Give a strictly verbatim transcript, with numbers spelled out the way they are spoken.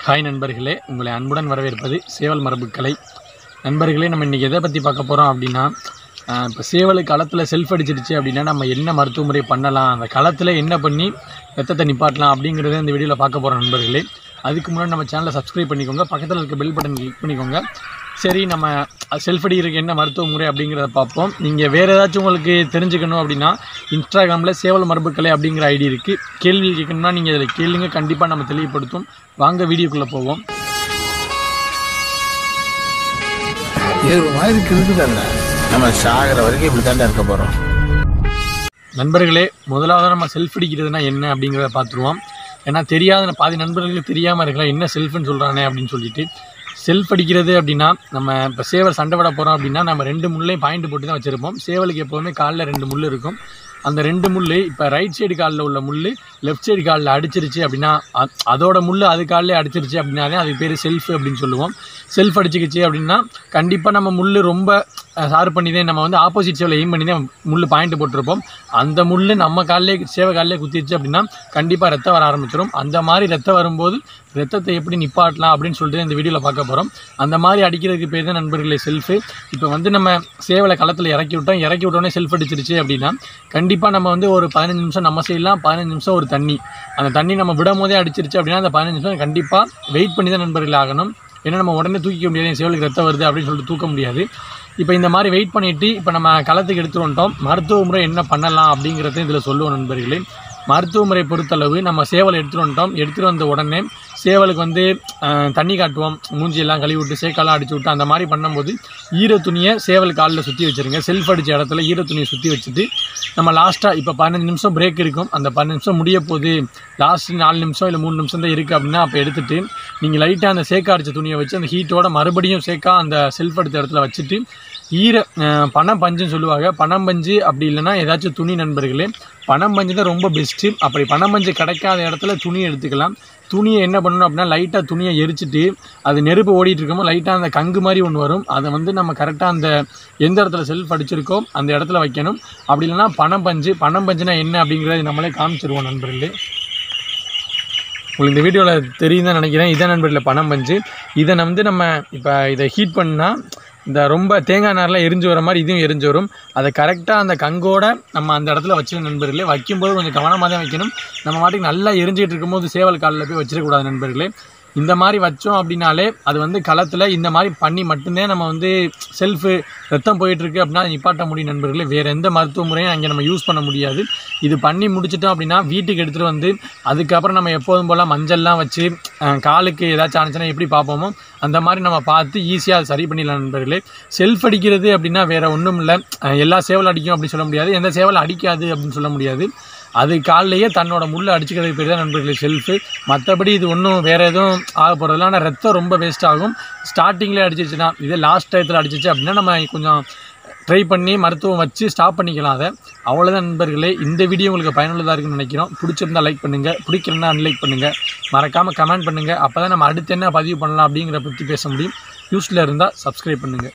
Hi நண்பர்களே, உங்களை அன்புடன் வரவேற்பது சேவல் மரபு கலை. நண்பர்களே, நம்ம இன்றைக்கி எதை பற்றி பார்க்க போகிறோம் அப்படின்னா, இப்போ சேவலுக்கு களத்தில் செல்ஃப் அடிச்சிருச்சு அப்படின்னா நம்ம என்ன மருத்துவ முறை பண்ணலாம், அந்த களத்தில் என்ன பண்ணி ரத்தத்தை நிப்பாட்டலாம் அப்படிங்கிறத இந்த வீடியோவில் பார்க்க போகிறோம் நண்பர்களே. அதுக்கு முன்னாடி நம்ம சேனலை சப்ஸ்கிரைப் பண்ணிக்கோங்க, பக்கத்தில் இருக்க பெல் பட்டன் கிளிக் பண்ணிக்கோங்க. சரி, நம்ம செல்ஃப் அடிக்கிறதுக்கு என்ன மருத்துவ முறை அப்படிங்கிறத பார்ப்போம். நீங்கள் வேறு ஏதாச்சும் உங்களுக்கு தெரிஞ்சுக்கணும் அப்படின்னா இன்ஸ்டாகிராமில் சேவல் மரபுக்கலை அப்படிங்கிற ஐடி இருக்குது. கேள்வி கேட்கணும்னா நீங்கள் இதில் கேளுங்க, கண்டிப்பாக நம்ம தெளிவுபடுத்தும். வாங்க வீடியோக்குள்ளே போவோம். நம்ம சாகிற வரைக்கும் இப்படி தாண்டா இருக்க போகிறோம். நண்பர்களே, முதலாவது நம்ம செல்ஃப் அடிக்கிறதுனா என்ன அப்படிங்கிறத பார்த்துருவோம். ஏன்னா தெரியாத பாதி நண்பர்களுக்கு தெரியாமல் இருக்கலாம் என்ன செல்ஃப்னு சொல்கிறானே அப்படின்னு சொல்லிட்டு. செல்ஃப் அடிக்கிறது அப்படின்னா, நம்ம இப்போ சேவல் சண்டை விட போகிறோம் அப்படின்னா நம்ம ரெண்டு முள்ளையும் பாயிண்ட் போட்டு தான் வச்சுருப்போம். சேவலுக்கு எப்போவுமே காலில் ரெண்டு முள் இருக்கும். அந்த ரெண்டு முள் இப்போ ரைட் சைடு காலில் உள்ள முள் லெஃப்ட் சைடு காலில் அடிச்சிருச்சு அப்படின்னா, அதோட முள் அது காலிலே அடிச்சிருச்சு அப்படின்னாலே அதுக்கு பேர் செல்ஃப் அப்படின்னு சொல்லுவோம். செல்ஃப் அடிச்சிக்கிச்சு அப்படின்னா கண்டிப்பாக நம்ம முள் ரொம்ப சார் பண்ணி தான் நம்ம வந்து ஆப்போசிட் சேவலை எய்ம் பண்ணி தான் முள் பாயிண்ட் போட்டிருப்போம். அந்த முள் நம்ம காலிலே சேவை காலிலே குத்திடுச்சு அப்படின்னா கண்டிப்பாக ரத்தம் வர ஆரம்பிச்சிடும். அந்த மாதிரி ரத்தம் வரும்போது ரத்தத்தை எப்படி நிப்பாட்டலாம் அப்படின்னு சொல்லிட்டு இந்த வீடியோவில் பார்க்க போகிறோம். அந்த மாதிரி அடிக்கிறதுக்கு பேர் தான் நண்பர்களே செல்ஃபு. இப்போ வந்து நம்ம சேவலை களத்தில் இறக்கி விட்டோம், இறக்கி விட்டோன்னே செல்ஃப் அடிச்சிருச்சு அப்படின்னா கண்டிப்பாக நம்ம வந்து ஒரு பதினஞ்சு நிமிஷம் நம்ம செய்யலாம். பதினஞ்சு நிமிஷம் ஒரு தண்ணி, அந்த தண்ணி நம்ம விடும் போதே அடிச்சிருச்சு அப்படின்னா அந்த பதினஞ்சு நிமிஷம் கண்டிப்பாக வெயிட் பண்ணி தான் நண்பர்கள் ஆகணும். ஏன்னா நம்ம உடனே தூக்கிக்க முடியாது, சேவலுக்கு ரத்தம் வருது அப்படின்னு சொல்லிட்டு தூக்க முடியாது. இப்போ இந்த மாதிரி வெயிட் பண்ணிவிட்டு இப்போ நம்ம களத்துக்கு எடுத்துகிட்டு வந்துட்டோம். மருத்துவ முறை என்ன பண்ணலாம் அப்படிங்கிறத இதில் சொல்லுவோம் நண்பர்களே. மருத்துவ முறை பொறுத்தளவு நம்ம சேவலை எடுத்துகிட்டு வந்துட்டோம். எடுத்துகிட்டு வந்த உடனே சேவலுக்கு வந்து தண்ணி காட்டுவோம், மூஞ்சியெல்லாம் கழுவி விட்டு சேக்காலாம் அடிச்சு விட்டு அந்த மாதிரி பண்ணும்போது ஈர துணியை சேவல் காலில் சுற்றி வச்சுருங்க. செல்ஃப் அடித்த இடத்துல ஈர துணியை சுற்றி வச்சுட்டு நம்ம லாஸ்ட்டாக இப்போ பதினஞ்சு நிமிஷம் பிரேக் இருக்கும். அந்த பதினஞ்சு நிமிஷம் முடிய போது லாஸ்ட் நாலு நிமிஷம் இல்லை மூணு நிமிஷம் தான் இருக்குது அப்படின்னா அப்போ எடுத்துகிட்டு நீங்கள் லைட்டாக அந்த சேக்கா அடித்த துணியை வச்சு அந்த ஹீட்டோட மறுபடியும் சேக்கா அந்த செல்ஃப் அடித்த இடத்துல வச்சுட்டு ஈர பணம் பஞ்சுன்னு சொல்லுவாங்க. பணம் பஞ்சு அப்படி இல்லைன்னா ஏதாச்சும் துணி நண்பர்களே. பணம் பஞ்சு தான் ரொம்ப பெஸ்ட்டு. அப்படி பணம் பஞ்சு கிடைக்காத இடத்துல துணியை எடுத்துக்கலாம். துணியை என்ன பண்ணணும் அப்படின்னா லைட்டாக துணியை எரிச்சிட்டு அது நெருப்பு ஓடிட்டு இருக்கோமோ லைட்டாக அந்த கங்கு மாதிரி ஒன்று வரும், அதை வந்து நம்ம கரெக்டாக அந்த எந்த இடத்துல செல்ஃப் அடிச்சிருக்கோ அந்த இடத்துல வைக்கணும். அப்படி இல்லைன்னா பணம் பஞ்சு பணம் பஞ்சுனா என்ன அப்படிங்கிறத நம்மளே காமிச்சிருவோம் நண்பர்களே. உங்களுக்கு இந்த வீடியோவில் தெரியும் தான் நினைக்கிறேன். இதை நண்பர்களே பணம் பஞ்சு. இதை வந்து நம்ம இப்போ இதை ஹீட் பண்ணால் இந்த ரொம்ப தேங்காய் நாரெலாம் எரிஞ்சு வர மாதிரி இதுவும் எரிஞ்சு வரும். அதை கரெக்டாக அந்த கங்கோட நம்ம அந்த இடத்துல வச்சு நண்பர்களே. வைக்கும்போது கொஞ்சம் கவனமாக தான் வைக்கணும். நம்ம மாட்டுக்கு நல்லா எரிஞ்சிக்கிட்டு இருக்கும்போது சேவல் காலில் போய் வச்சிடக்கூடாது நண்பர்களே. இந்த மாதிரி வச்சோம் அப்படின்னாலே அது வந்து களத்தில் இந்த மாதிரி பண்ணி மட்டும்தான் நம்ம வந்து செல்ஃபு ரத்தம் போயிட்டுருக்கு அப்படின்னா நிப்பாட்ட முடியும் நண்பர்களே. வேறு எந்த மருத்துவ முறையும் அங்கே நம்ம யூஸ் பண்ண முடியாது. இது பண்ணி முடிச்சிட்டோம் அப்படின்னா வீட்டுக்கு எடுத்துகிட்டு வந்து அதுக்கப்புறம் நம்ம எப்போதும் போல் மஞ்சள்லாம் வச்சு காலுக்கு ஏதாச்சும் ஆனிச்சுன்னா எப்படி பார்ப்போமோ அந்த மாதிரி நம்ம பார்த்து ஈஸியாக அதை சரி பண்ணிடலாம் நண்பர்களே. செல்ஃப் அடிக்கிறது அப்படின்னா வேறு ஒன்றும் இல்லை, எல்லா சேவல் அடிக்கும் அப்படின்னு சொல்ல முடியாது, எந்த சேவல் அடிக்காது அப்படின்னு சொல்ல முடியாது. அது காலிலேயே தன்னோட முள்ளை அடிச்சுக்கிறது பேர் தான் நண்பர்களே செல்ஃபு. மற்றபடி இது ஒன்றும் வேறு எதுவும் ஆக போகிறதில்ல. ஆனால் ரத்தம் ரொம்ப வேஸ்ட் ஆகும். ஸ்டார்டிங்லேயே அடிச்சிச்சுன்னா இதே லாஸ்ட் டயத்தில் அடிச்சிச்சு அப்படின்னா நம்ம கொஞ்சம் ட்ரை பண்ணி மருத்துவம் வச்சு ஸ்டாப் பண்ணிக்கலாம் அதை. அவ்வளோதான் நண்பர்களே. இந்த வீடியோ உங்களுக்கு பயனுள்ளதாக இருக்குன்னு நினைக்கிறோம். பிடிச்சிருந்தால் லைக் பண்ணுங்கள், பிடிக்கலன்னா அன்லைக் பண்ணுங்கள், மறக்காமல் கமெண்ட் பண்ணுங்கள். அப்போ தான் நம்ம அடுத்து என்ன பதிவு பண்ணலாம் அப்படிங்கிற பற்றி பேச முடியும். யூஸ்ஃபுல்லாக இருந்தால் சப்ஸ்கிரைப் பண்ணுங்கள்.